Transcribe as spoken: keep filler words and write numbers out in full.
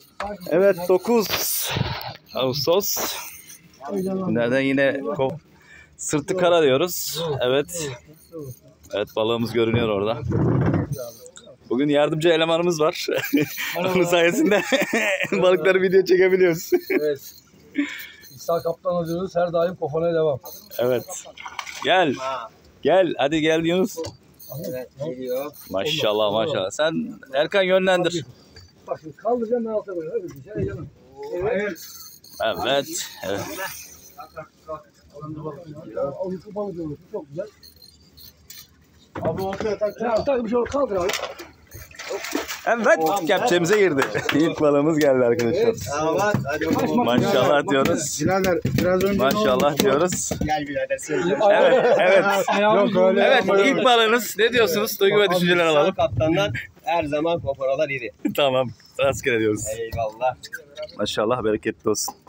Evet, dokuz Ağustos. Nereden yine sırtı kara diyoruz. Evet. Evet, balığımız görünüyor orada. Bugün yardımcı elemanımız var. Onun sayesinde balıkları video çekebiliyoruz. Evet. İsa Kaptan diyoruz. Her daim kofanaya devam. Evet. Gel. Gel. Hadi gel Yunus. Evet. Geliyor. Maşallah maşallah. Sen Erkan yönlendir. Bak şimdi kaldıracağım ben alta koyuyorum. Öyle bir şey canım. Evet. Evet. Evet. Avuklu balık olur. Çok güzel. Abi ortaya tak. Tak tak bir şey olur. Kaldır abi. Evet. Kepçemize girdi. İlk balığımız geldi arkadaşlar. Evet. Maşallah diyoruz. Birader biraz önce Maşallah diyoruz. Gel birader. Evet. Evet. Yok öyle. Evet. İlk balığınız. Ne diyorsunuz? Duygu ve düşünceler alalım. Kaptandan her zaman koparalar iri. Tamam. Rastgele diyoruz. Eyvallah. Maşallah bereketli olsun.